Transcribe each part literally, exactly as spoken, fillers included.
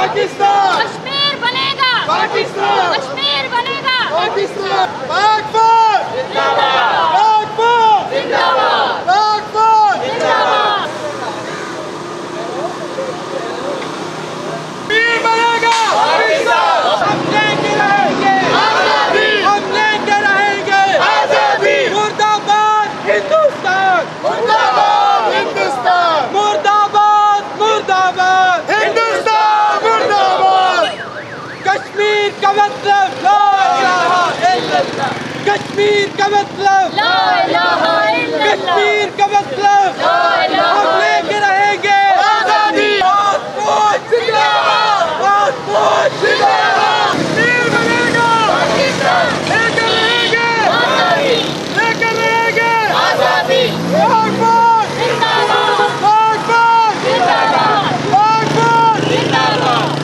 पाकिस्तान, कश्मीर बनेगा पाकिस्तान, कश्मीर बनेगा पाकिस्तान, पाक-फौज जिंदाबाद, पाक-फौज जिंदाबाद, पाक-फौज जिंदाबाद। कश्मीर बनेगा पाकिस्तान, हम लेके रहेंगे आजादी, हम लेके रहेंगे आजादी। मुर्दाबाद हिंदुस्तान, मुर्दाबाद हिंदुस्तान, मुर्दाबाद मुर्दाबाद हिंदुस्तान, मुर्दाबाद। कश्मीर का मतलब ला इलाहा इल्लल्लाह, कश्मीर का मतलब ला इलाहा इल्लल्लाह, कश्मीर का मतलब ला इलाहा हम लेके रहेंगे आजादी। पाक-फौज जिंदाबाद, पाक-फौज जिंदाबाद। कश्मीर बनेगा पाकिस्तान, लेकर रहेंगे आजादी, लेकर रहेंगे आजादी, पाक-फौज जिंदाबाद, पाक-फौज जिंदाबाद, पाक-फौज जिंदाबाद।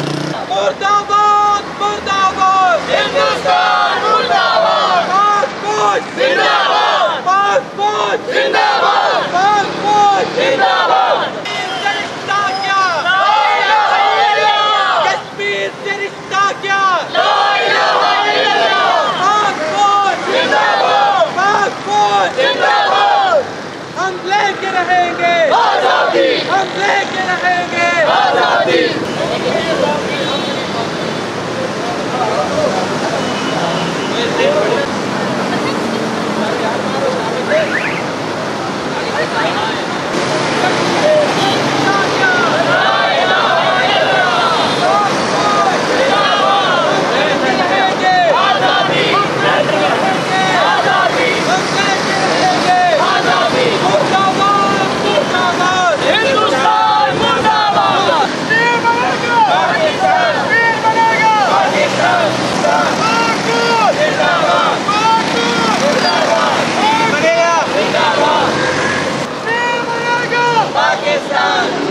मुर्दाबाद मुर्दाबाद हिंदुस्तान, मुर्दाबाद। पाक-फौज जिंदाबाद, पाक-फौज जिंदाबाद, पाक-फौज जिंदाबाद। से रिश्ता क्या ला इलाहा इल्लल्लाह, कश्मीर से रिश्ता क्या ला इलाहा इल्लल्लाह, पाक-फौज जिंदाबाद, पाक-फौज जिंदाबाद। हम लेके रहेंगे आजादी, हम लेके रहेंगे आजादी। पाकिस्तान।